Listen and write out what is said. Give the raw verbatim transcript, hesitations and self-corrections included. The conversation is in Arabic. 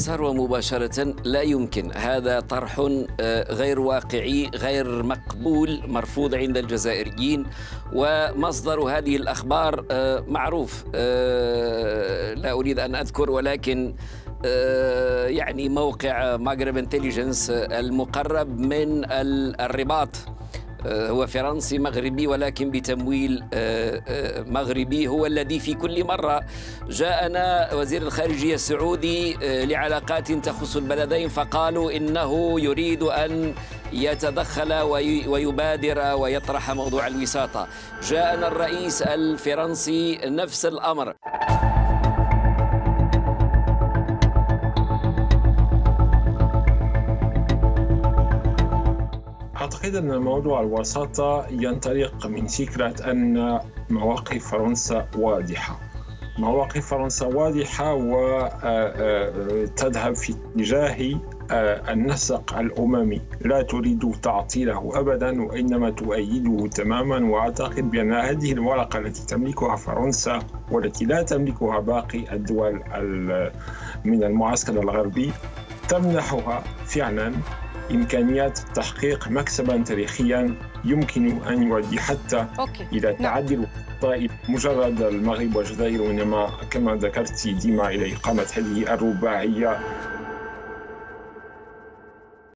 ثروة مباشرة لا يمكن، هذا طرح غير واقعي، غير مقبول، مرفوض عند الجزائريين. ومصدر هذه الأخبار معروف، لا أريد أن أذكر، ولكن يعني موقع ماغرب انتليجنس المقرب من الرباط، هو فرنسي مغربي ولكن بتمويل مغربي، هو الذي في كل مرة جاءنا وزير الخارجية السعودي لعلاقات تخص البلدين فقالوا إنه يريد أن يتدخل ويبادر ويطرح موضوع الوساطة. جاءنا الرئيس الفرنسي نفس الأمر. أعتقد أن موضوع الوساطة ينطلق من فكرة أن مواقف فرنسا واضحة مواقف فرنسا واضحة وتذهب في اتجاه النسق الأممي، لا تريد تعطيله أبدا وإنما تؤيده تماما. وأعتقد بأن هذه الورقة التي تملكها فرنسا والتي لا تملكها باقي الدول من المعسكر الغربي تمنحها فعلا إمكانيات تحقيق مكسبا تاريخيا يمكن أن يؤدي حتى أوكي. إلى تعديل الطائف مجرد المغرب والجزائر، وإنما كما ذكرت ديما إلى إقامة هذه الرباعية